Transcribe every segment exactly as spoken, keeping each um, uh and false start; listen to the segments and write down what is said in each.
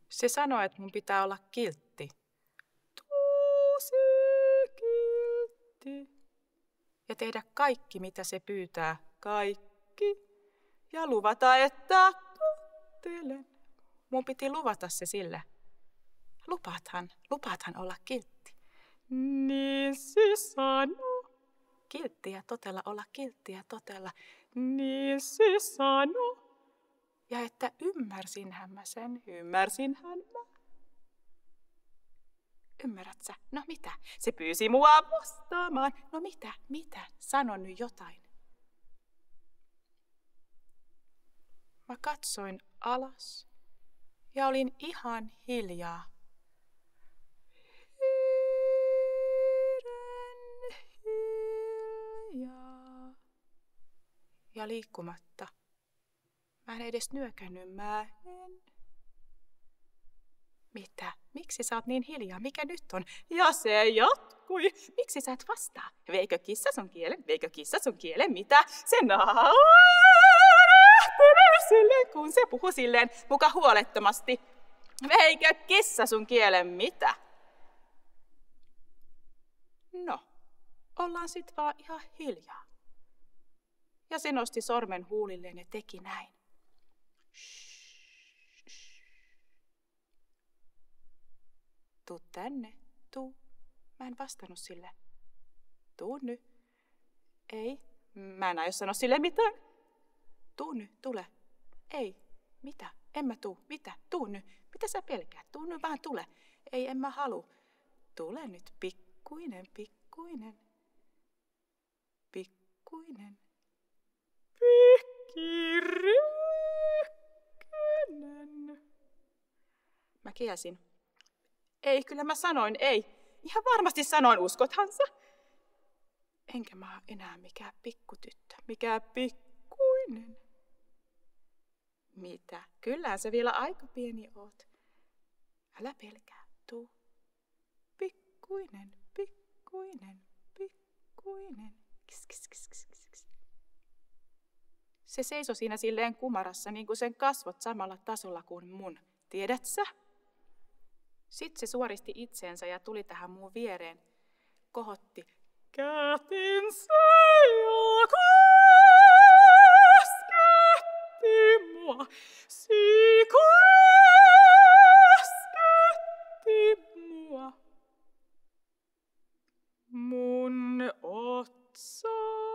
Se sanoi, että mun pitää olla kiltti. Tosi kiltti. Ja tehdä kaikki, mitä se pyytää. Kaikki. Ja luvata, että tottelen. Mun piti luvata se sille. Lupaathan, lupaathan olla kiltti. Niin se sanoo. Kiltti ja totella, olla kiltti ja totella. Niin se sanoo. Ja että ymmärsinhän mä sen, ymmärsinhän mä. Ymmärrät sä? No mitä? Se pyysi mua vastaamaan. No mitä, mitä? Sano nyt jotain. Mä katsoin alas ja olin ihan hiljaa. Hiiren hiljaa. Ja liikkumatta. Mä en edes nyökännyt, mä en. Mitä? Miksi sä oot niin hiljaa? Mikä nyt on? Ja se jatkui. Miksi sä et vastaa? Veikö kissa sun kielen? Veikö kissa sun kielen? Mitä? Se naurehtelee silleen, kun se puhuu silleen muka huolettomasti. Veikö kissa sun kielen? Mitä? No, ollaan sit vaan ihan hiljaa. Ja se nosti sormen huulilleen ja teki näin. Tuu tänne, tuu. Mä en vastannut sille. Tuu nyt. Ei, mä en aio sanoa sille mitään. Tuu nyt, tule. Ei, mitä? En mä tuu. Mitä? Tuu nyt. Mitä sä pelkäät? Tuu nyt vaan, tule. Ei, en mä halu. Tule nyt, pikkuinen, pikkuinen. Pikkuinen. Pikkirykkönen. Mä kielsin. Ei, kyllä mä sanoin, ei. Ihan varmasti sanoin, uskothan sä? Enkä mä oo enää mikään pikkutyttö, mikään pikkuinen. Mitä? Kyllähän sä vielä aika pieni oot. Älä pelkää, tuu. Pikkuinen, pikkuinen, pikkuinen. Kis, kis, kis, kis, kis. Se seisoi siinä silleen kumarassa, niin kuin sen kasvot samalla tasolla kuin mun. Tiedät sä? Sitten se suoristi itseensä ja tuli tähän muun viereen. Kohotti kätensä ja kosketti mua. Si kosketti mua. Mun otsaa.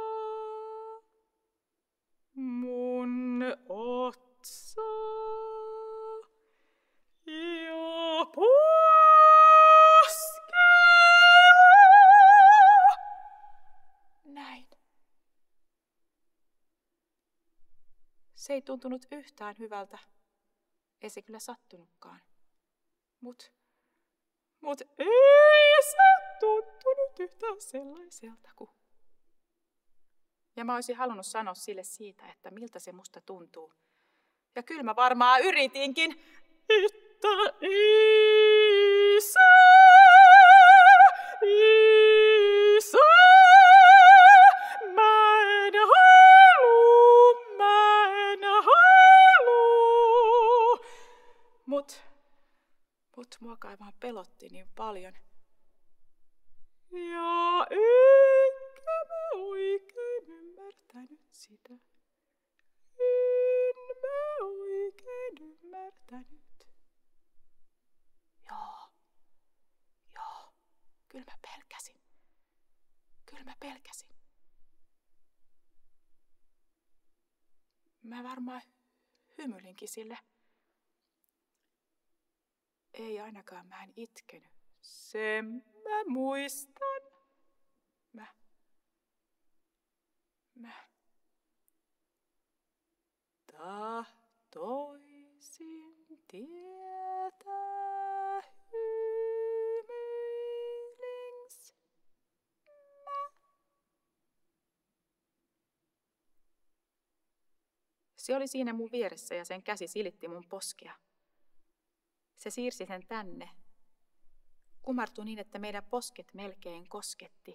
Mun otsaa. Ja poskea. Näin. Se ei tuntunut yhtään hyvältä. Ei se kyllä sattunutkaan. Mut, mut ei se tuntunut yhtään sellaiselta kuin. Ja mä olisin halunnut sanoa sille siitä, että miltä se musta tuntuu. Ja kyllä mä varmaan yritinkin. Että isä, isä, mä en halu, mä en halu. Mut, mut mua kai vaan pelotti niin paljon. Ja enkä mä oikein ymmärtänyt sitä. En mä oikein ymmärtänyt. Joo, joo, kyllä mä pelkäsin. Kyllä mä pelkäsin. Mä varmaan hymyilinkin sille. Ei ainakaan mä en itkenyt. Sen mä muistan. Mä. Mä. Tahtoisin tietää hymyilins mä. Se oli siinä mun vieressä ja sen käsi silitti mun poskea. Se siirsi sen tänne. Kumartui niin, että meidän posket melkein kosketti.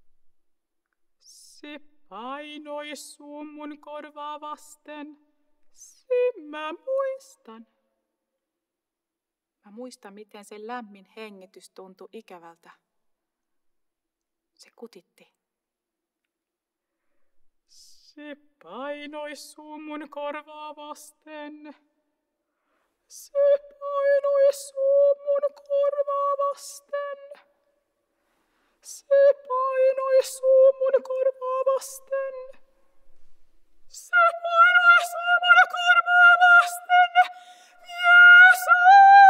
Se painoi suun mun korvaa vasten. Sen mä muistan. muistan, miten se lämmin hengitys tuntui ikävältä. Se kutitti. Se painoi suun mun korvaa vasten. Se painoi suun mun korvaa vasten. Se painoi suun mun korvaa vasten. Se painoi suun mun korvaa vasten. Jeesus!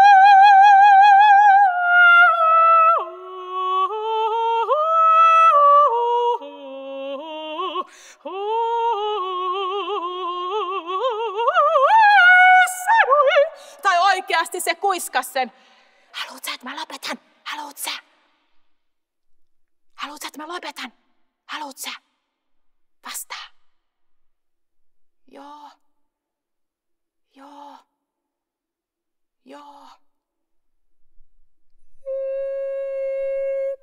Tai oikeasti se kuiskas sen. Haluut sä, että mä lopetan? Haluut sä? Haluut sä, että mä lopetan? Haluut sä? Vastaa. Joo. Joo. Joo. Ei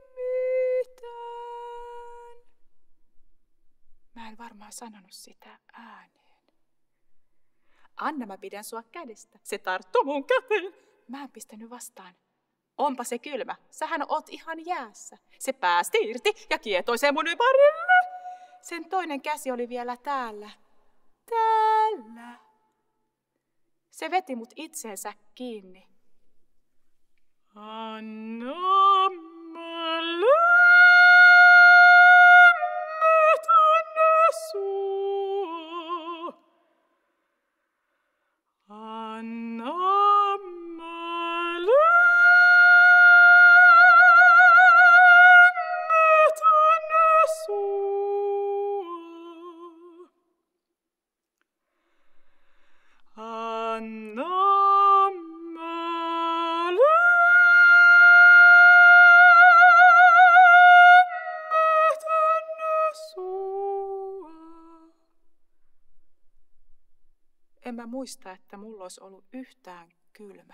mitään. Mä en varmaan sanonut sitä ääneen. Anna, mä pidän sua kädestä. Se tarttuu mun käteen. Mä en pistänyt vastaan. Onpa se kylmä. Sähän oot ihan jäässä. Se päästi irti ja kietoi sen mun ympärille. Sen toinen käsi oli vielä täällä. Täällä. Se veti mut itseensä kiinni. Anna mä lämmitän sua. Anna mä lämmitän sua. Anna mä lämmitän sua. En mä muista, että mulla olisi ollut yhtään kylmä.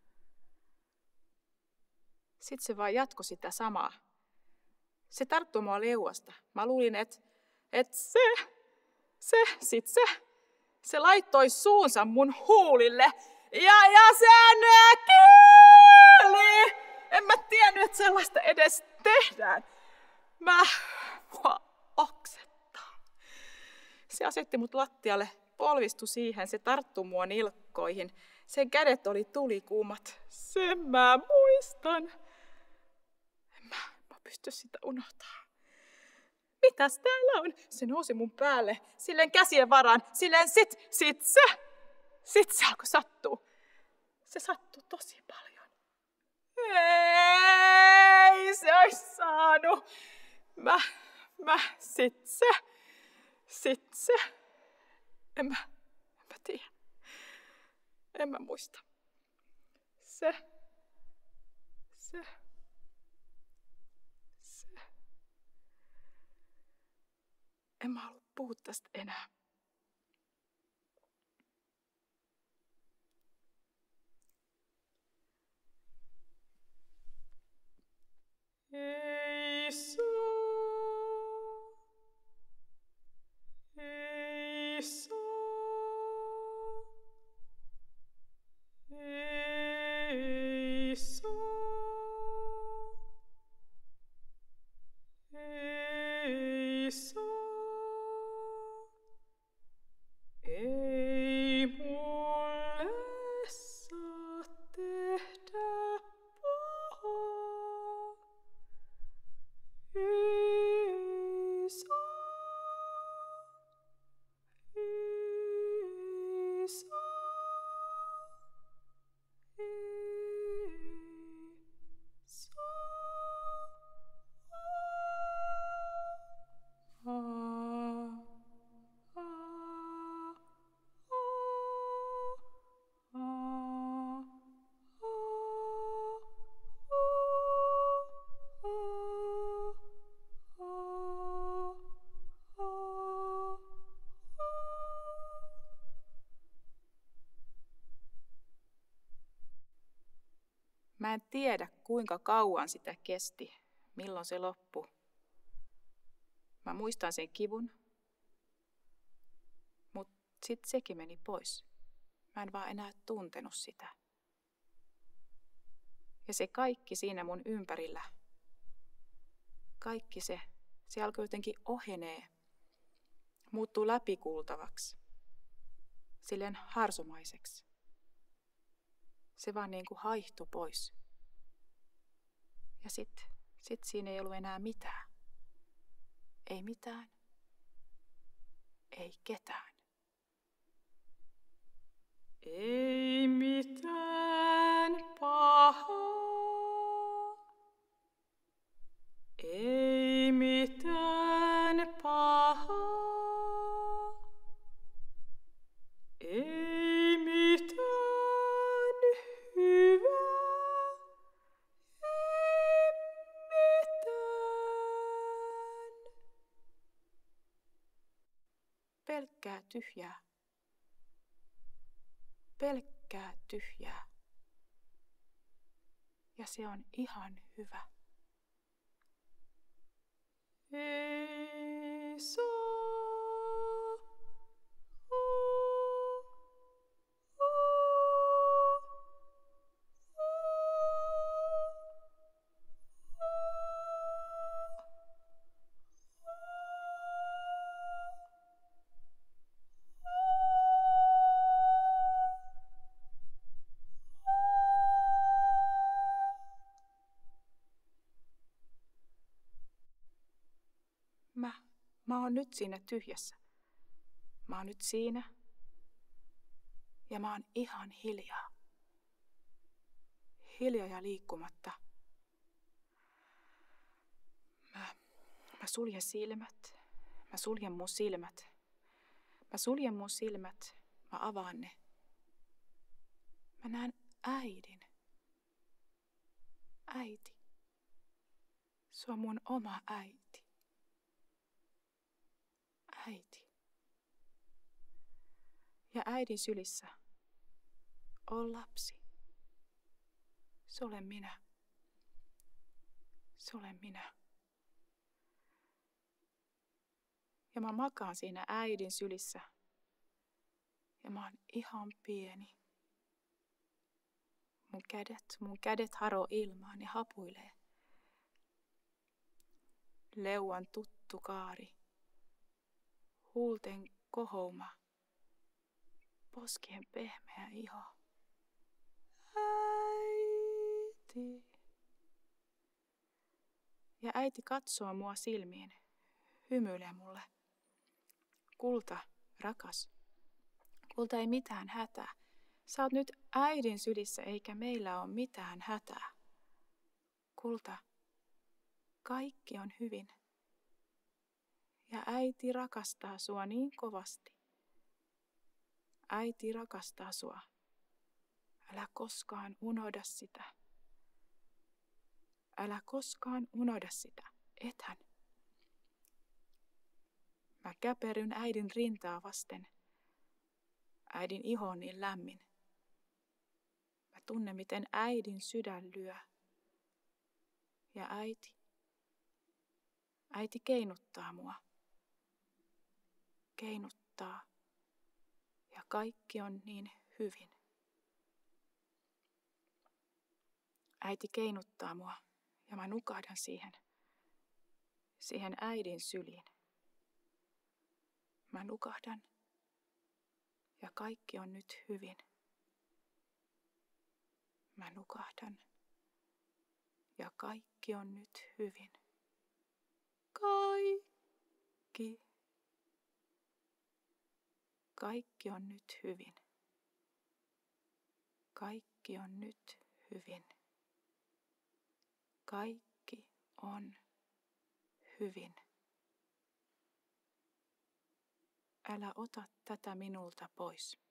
Sitten se vaan jatkoi sitä samaa. Se tarttui mua leuasta. Mä luulin, että et se, se, sit se, se laittoi suunsa mun huulille. Ja, ja se kieli! En mä tiennyt, että sellaista edes tehdään. Mä, mua oksettaa. Se asetti mut lattialle. Polvistui siihen, se tarttui mua nilkkoihin. Sen kädet oli tulikuumat. Sen mä muistan. En mä, mä pysty sitä unohtamaan. Mitäs täällä on? Se nousi mun päälle. Silleen käsien varaan. Silleen sit, sit se. Sit se alkoi sattua. Se sattui tosi paljon. Ei se ois saanut. Mä, mä, sit se. Sit se. En mä, en mä tiedä. En mä muista. Se, se, se. En mä halua puhua tästä enää. Ei saa. Ei saa. Ei saa. Ei saa. Ei mulle saa tehdä pahaa. Ei saa. Ei saa. Mä en tiedä, kuinka kauan sitä kesti, milloin se loppui. Mä muistan sen kivun, mutta sitten sekin meni pois. Mä en vaan enää tuntenut sitä. Ja se kaikki siinä mun ympärillä, kaikki se, se alkoi jotenkin ohenee, muuttuu läpikuultavaksi, silleen harsomaiseksi. Se vaan niin kuin haihtui pois. Ja sit, sit siinä ei ollut enää mitään. Ei mitään. Ei ketään. Ei mitään pahaa. Ei mitään pahaa. Ei mitään hyvää. Ei mitään. Pelkkää tyhjää. Pelkkää tyhjää. Ja se on ihan hyvä. Ei saa. Mä, mä oon nyt siinä tyhjässä. Mä oon nyt siinä. Ja mä oon ihan hiljaa. Hiljaa ja liikkumatta. Mä, mä suljen silmät. Mä suljen mun silmät. Mä suljen mun silmät. Mä avaan ne. Mä näen äidin. Äiti. Se on mun oma äiti. Äiti. Ja äidin sylissä on lapsi. Se olen minä. Se olen minä. Ja mä makaan siinä äidin sylissä. Ja mä oon ihan pieni. Mun kädet, mun kädet haroo ilmaan, ne hapuilee. Leuan tuttu kaari. Huulten kohouma. Poskien pehmeä iho. Äiti. Ja äiti katsoo mua silmiin. Hymyilee mulle. Kulta, rakas. Kulta, ei mitään hätää. Sä oot nyt äidin sylissä eikä meillä ole mitään hätää. Kulta, kaikki on hyvin. Ja äiti rakastaa sua niin kovasti. Äiti rakastaa sua. Älä koskaan unohda sitä. Älä koskaan unohda sitä. Ethän. Mä käperyn äidin rintaa vasten. Äidin iho on niin lämmin. Mä tunnen, miten äidin sydän lyö. Ja äiti. Äiti keinuttaa mua. Keinuttaa. Ja kaikki on niin hyvin. Äiti keinuttaa mua ja mä nukahdan siihen. Siihen äidin syliin. Mä nukahdan. Ja kaikki on nyt hyvin. Mä nukahdan. Ja kaikki on nyt hyvin. Kaikki. Kaikki on nyt hyvin. Kaikki on nyt hyvin. Kaikki on hyvin. Älä ota tätä minulta pois.